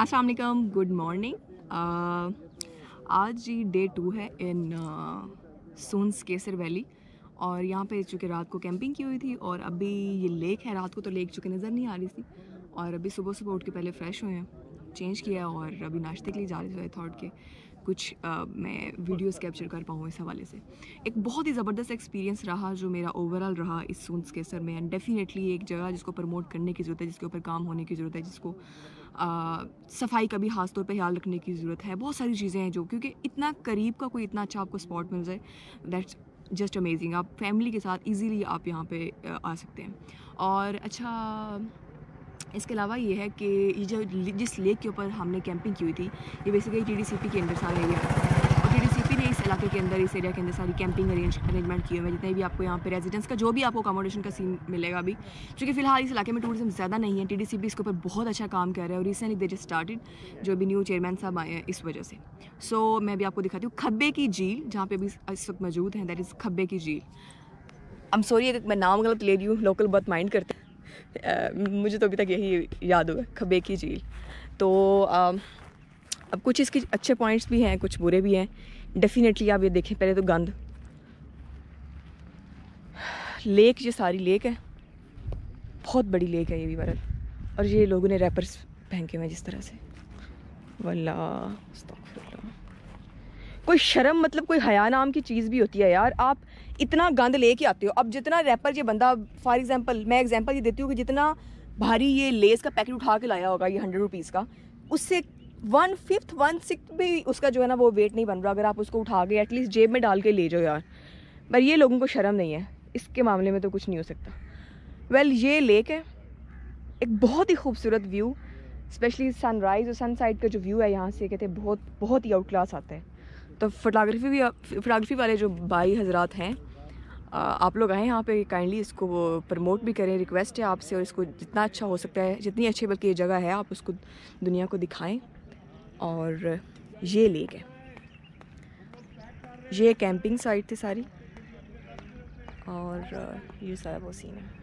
अस्सलाम वालेकुम, good morning. आज जी डे 2 है इन सोन सकेसर वैली और यहाँ पे चूँकि रात को कैंपिंग की हुई थी और अभी ये लेक है। रात को तो लेक चूँकि नज़र नहीं आ रही थी और अभी सुबह सुबह उठ के पहले फ़्रेश हुए हैं, चेंज किया और अभी नाश्ते के लिए जा रहे थे। थॉट के कुछ मैं वीडियोस कैप्चर कर पाऊँ इस हवाले से। एक बहुत ही ज़बरदस्त एक्सपीरियंस रहा जो मेरा ओवरऑल रहा इस सोन सकेसर में। एंड डेफिनेटली एक जगह जिसको प्रमोट करने की ज़रूरत है, जिसके ऊपर काम होने की ज़रूरत है, जिसको सफाई का भी ख़ास तौर पे ख्याल रखने की ज़रूरत है। बहुत सारी चीज़ें हैं जो, क्योंकि इतना करीब का कोई इतना अच्छा आपको स्पॉट मिल जाए, दैट्स जस्ट अमेजिंग। आप फैमिली के साथ इजीली आप यहाँ पे आ सकते हैं। और अच्छा इसके अलावा ये है कि ये जो जिस लेक के ऊपर हमने कैंपिंग की हुई थी ये बेसिकली TDCP के अंदर सारा एरिया है और TDCP ने इस इलाके के अंदर, इस एरिया के अंदर सारी कैंपिंग अरेंजमेंट किए हुए हैं। जितने भी आपको यहाँ पे रेजिडेंस का जो भी आपको अकोमोडेशन का सीन मिलेगा अभी, क्योंकि फ़िलहाल इस इलाके में टूरिज्म ज़्यादा नहीं है। TDCP इसके ऊपर बहुत अच्छा काम कर रहा है और रिसेंटली दे जस्ट स्टार्टेड, जो अभी न्यू चेयरमैन साहब आए हैं इस वजह से। सो मैं भी आपको दिखाती हूँ खब्बेकी झील, जहाँ पे अभी इस वक्त मौजूद हैं, दैट इज़ खब्बेकी झील। आई एम सॉरी अगर मैं नाम गलत ले रही हूँ, लोकल बहुत माइंड करते हैं। मुझे तो अभी तक यही याद हुआ खबेकी झील। तो अब कुछ इसके अच्छे पॉइंट्स भी हैं, कुछ बुरे भी हैं। डेफिनेटली आप ये देखें, पहले तो गंद, लेक, ये सारी लेक है, बहुत बड़ी लेक है ये भी बरल। और ये लोगों ने रैपर्स पहन के हुए जिस तरह से, वल्लाह अस्तगफिरुल्लाह। कोई शर्म, मतलब कोई हया नाम की चीज़ भी होती है यार। आप इतना गंद लेके आते हो। अब जितना रैपर ये बंदा, फॉर एग्जांपल मैं एग्जांपल ये देती हूँ कि जितना भारी ये लेस का पैकेट उठा के लाया होगा, ये 100 रुपीज़ का, उससे 1/5 1/6 भी उसका जो है ना वो वेट नहीं बन रहा। अगर आप उसको उठा के एटलीस्ट जेब में डाल के ले जाओ यार। पर ये लोगों को शर्म नहीं है, इसके मामले में तो कुछ नहीं हो सकता। वेल ये लेक है, एक बहुत ही खूबसूरत व्यू, स्पेशली सनराइज़ और सनसाइड का जो व्यू है यहाँ से, कहते हैं बहुत बहुत ही आउट क्लास आता है। तो फोटोग्राफी वाले जो भाई हजरात हैं, आप लोग आएँ यहाँ पे, काइंडली इसको प्रमोट भी करें, रिक्वेस्ट है आपसे। और इसको जितना अच्छा हो सकता है, जितनी अच्छी बल्कि ये जगह है, आप उसको दुनिया को दिखाएं। और ये लेक है, ये कैंपिंग साइट थी सारी और ये सारा वो सीन है।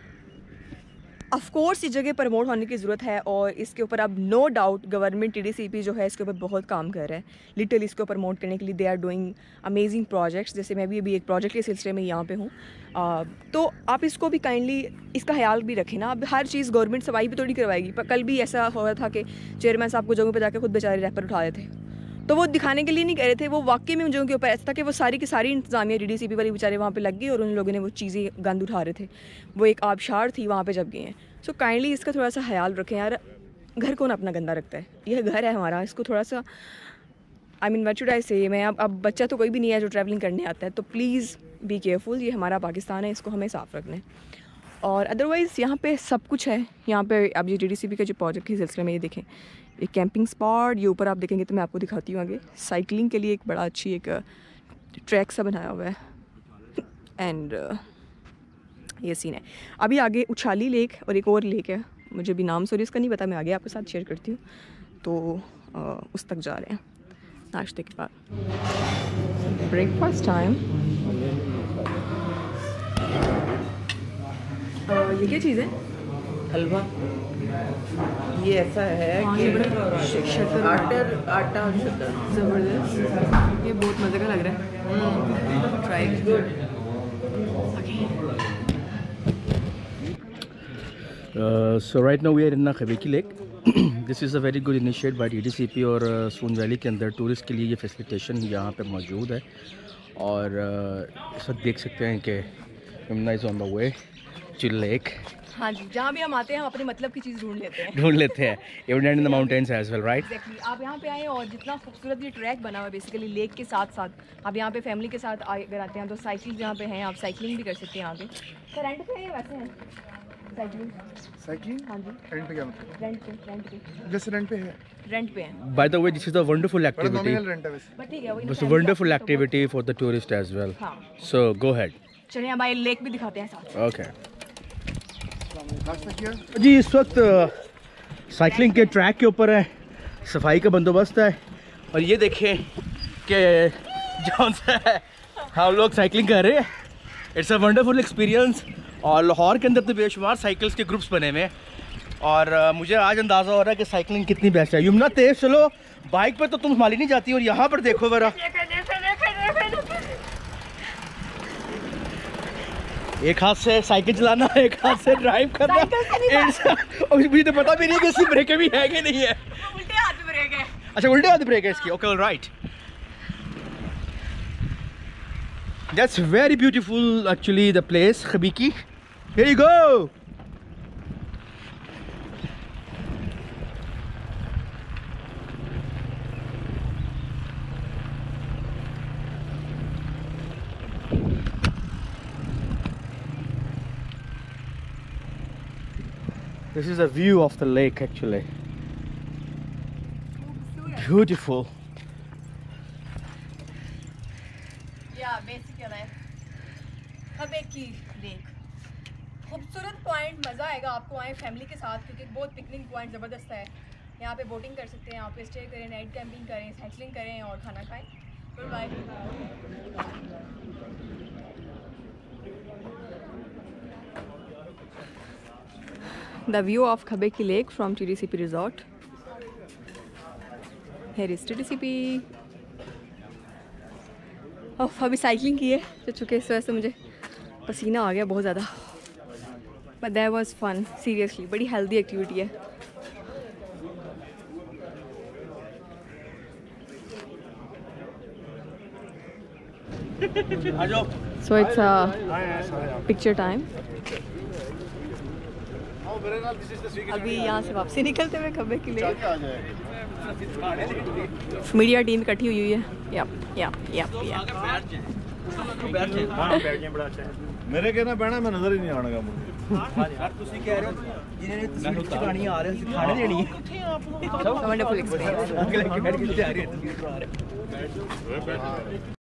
ऑफ कोर्स इस जगह प्रमोट होने की ज़रूरत है और इसके ऊपर अब नो डाउट गवर्नमेंट TDCP जो है इसके ऊपर बहुत काम कर रहा है। लिटरली इसको प्रमोट करने के लिए they are doing amazing projects. जैसे मैं भी अभी एक प्रोजेक्ट के सिलसिले में यहाँ पे हूँ, तो आप इसको भी काइंडली इसका ख्याल भी रखें ना। अब हर चीज़ गवर्नमेंट सफाई भी थोड़ी करवाएगी। पर कल भी ऐसा हो रहा था कि चेयरमैन साहब को जगहों पर जाकर खुद बेचारे रैपर उठा रहे थे, तो वो दिखाने के लिए नहीं कह रहे थे, वो वाकई में उन जगहों के ऊपर ऐसा था कि वो सारी की सारी इंतजामिया TDCP वाली बेचारे वहाँ पे लग गई और उन लोगों ने वो चीज़ें गंद उठा रहे थे। वो एक आबशार थी वहाँ पे जब गए हैं। सो काइंडली इसका थोड़ा सा ख्याल रखें यार। घर कौन अपना गंदा रखता है? यह घर है हमारा, इसको थोड़ा सा, I mean what should I say, मैं अब बच्चा तो कोई भी नहीं है जो ट्रैवलिंग करने आता है, तो प्लीज़ बी केयरफुल। ये हमारा पाकिस्तान है, इसको हमें साफ़ रखना है। और अदरवाइज़ यहाँ पे सब कुछ है। यहाँ पे अब ये TDCP का जो प्रोजेक्ट के सिलसिले में ये देखें, एक कैंपिंग स्पॉट, ये ऊपर आप देखेंगे तो मैं आपको दिखाती हूँ आगे, साइकिलिंग के लिए एक बड़ा अच्छी एक ट्रैक सा बनाया हुआ है। एंड ये सीन है। अभी आगे उछाली लेक और एक और लेक है, मुझे भी नाम सॉरी इसका नहीं पता, मैं आगे आपके साथ शेयर करती हूँ। तो उस तक जा रहे हैं नाश्ते के बाद। Breakfast time. ये क्या चीज़ है? हलवा। ये ऐसा है कि आटा और शक्कर, ज़बरदस्त। ये बहुत मज़े का लग रहा है। Try good. So right now we are in Khabikki Lake. This is a very good initiative by TDCP और सोन वैली के अंदर टूरिस्ट के लिए ये फैसिलिटेशन यहाँ पे मौजूद है। और इस वक्त देख सकते हैं कि Yamuna is on the way to lake. हाँ जी, जहाँ भी हम आते हैं हम अपने मतलब की चीज़ ढूंढ लेते हैं even in the mountains as well, right? Exactly. आप यहाँ पे आए और जितना खूबसूरत ये ट्रैक बना हुआ है बेसिकली लेक के साथ साथ, आप यहाँ पे फैमिली के साथ अगर आते हैं तो साइकिल यहाँ पे हैं, आप साइकिलिंग भी कर सकते हैं यहाँ पे। तो रेंट पे है वैसे हैं साइकिलिंग? हाँ जी। रेंट पे क्या मतलब? रेंट पे जैसे रेंट पे है। रेंट पे है। By the way, this is a wonderful activity. Rent है वैसे। बट ठीक है, It's a wonderful activity for the tourist as well. हाँ। So go ahead. चलिए हमारे लेक भी दिखाते हैं साथ। Okay. नाश्ता किया? जी इस वक्त साइकिलिंग के ट्रैक के ऊपर है, सफाई का बंदोबस्त है। और ये देखें कि जौन सा है हम लोग साइकिलिंग कर रहे हैं। It's a wonderful experience. और लाहौर के अंदर तो बेशुमार साइकिल्स के ग्रुप्स बने हुए हैं, और मुझे आज अंदाज़ा हो रहा है कि साइकिलिंग कितनी बेस्ट है। यमुना तेज चलो, बाइक पर तो तुम संभाली नहीं जाती, और यहाँ पर देखो ज़रा, एक हाथ से साइकिल चलाना, एक हाथ से ड्राइव करना, और मुझे तो पता भी नहीं कि इसकी ब्रेकें भी है कि नहीं है। उल्टे हाथ में ब्रेक है। अच्छा, उल्टे हाथ ब्रेक है इसकी। Okay, alright. That's very beautiful actually the place Khabeki. Here you go. This is a view of the lake actually. Beautiful. Yeah, basically Khabeki Lake. खूबसूरत पॉइंट, मज़ा आएगा आपको आए फैमिली के साथ, क्योंकि बहुत पिकनिक पॉइंट ज़बरदस्त है। यहाँ पे बोटिंग कर सकते हैं, यहाँ पे स्टे करें, नाइट कैंपिंग करें, साइकिलिंग करें और खाना खाएं। Good bye. The view of Khabeki Lake from TDCP resort. Here is TDCP. अभी साइकिलिंग की है तो चुके, इस वजह से मुझे पसीना आ गया बहुत ज़्यादा। But that was fun, seriously, बड़ी हेल्दी एक्टिविटी है। So it's picture time. अभी यहाँ से वापसी निकलते हुए खबेकी लेक। मीडिया टीम इकट्ठी हुई है। मेरे कहना बैठना मैं नजर ही नहीं आने का मुझे। यार तुसी कह रहे हो जिन्हें तस्वीर चुकानी आ रहे हैं, खाने देनी है। Wonderful experience.